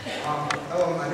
Hello, my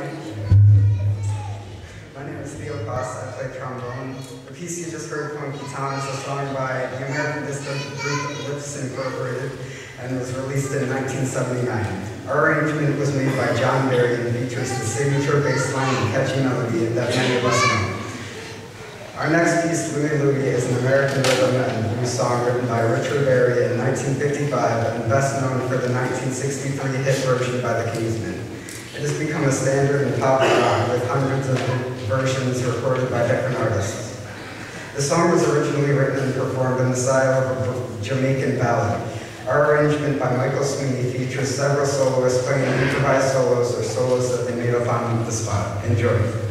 name is Theo Costa. I play trombone. The piece you just heard, Punky Town, is a song by the American disco group Lips Incorporated and was released in 1979. Our arrangement was made by John Barry and features the signature bass line and catchy melody that many of us know. Our next piece, Louie Louie, is an American rhythm and blues song written by Richard Berry in 1955 and best known for the 1963 hit version by the Kingsmen. It has become a standard in pop rock with hundreds of versions recorded by different artists. The song was originally written and performed in the style of a Jamaican ballad. Our arrangement by Michael Sweeney features several soloists playing improvised solos or solos that they made up on the spot. Enjoy.